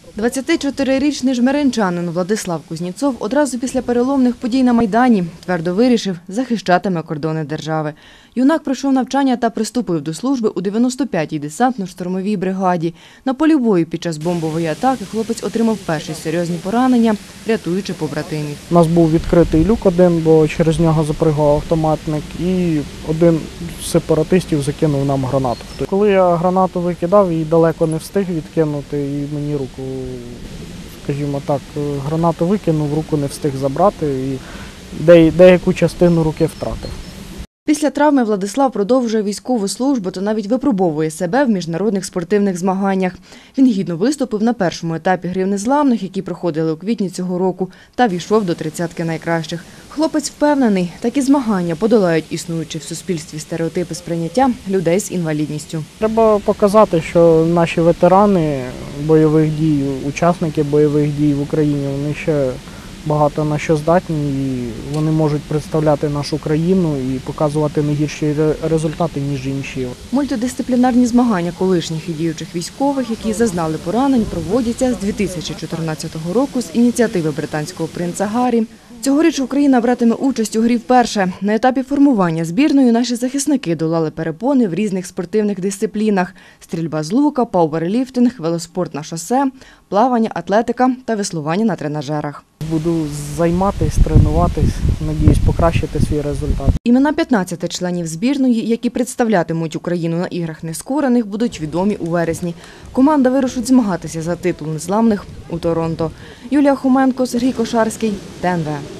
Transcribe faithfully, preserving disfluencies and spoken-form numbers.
двадцятичотирирічний жмеринчанин Владислав Кузнєцов одразу після переломних подій на Майдані твердо вирішив – захищатиме кордони держави. Юнак пройшов навчання та приступив до служби у дев'яносто п'ятій десантно-штурмовій бригаді. На полі бою під час бомбової атаки хлопець отримав перші серйозні поранення, рятуючи побратимів. У нас був відкритий люк один, бо через нього запригав автоматник, і один з сепаратистів закинув нам гранату. Коли я гранату викидав, її далеко не встиг відкинути, і мені руку, скажімо так, гранату викинув, руку не встиг забрати, і деяку частину руки втратив. Після травми Владислав продовжує військову службу та навіть випробовує себе в міжнародних спортивних змаганнях. Він гідно виступив на першому етапі гри в незламних, які проходили у квітні цього року, та війшов до тридцятки найкращих. Хлопець впевнений, такі змагання подолають існуючі в суспільстві стереотипи сприйняття людей з інвалідністю. Треба показати, що наші ветерани бойових дій, учасники бойових дій в Україні, вони ще багато на що здатні, і вони можуть представляти нашу країну і показувати не гірші результати, ніж інші. Мультидисциплінарні змагання колишніх і діючих військових, які зазнали поранень, проводяться з дві тисячі чотирнадцятого року з ініціативи британського принца Гаррі. Цьогоріч Україна братиме участь у грі вперше. На етапі формування збірної наші захисники долали перепони в різних спортивних дисциплінах – стрільба з лука, пауерліфтинг, велоспорт на шосе, плавання, атлетика та веслування на тренажерах. Буду займатися, тренуватись, надіюсь покращити свій результат. Імена п'ятнадцяти членів збірної, які представлятимуть Україну на іграх нескорених, будуть відомі у вересні. Команда вирушить змагатися за титул незламних у Торонто. Юлія Хоменко, Сергій Кошарський, ТНВ.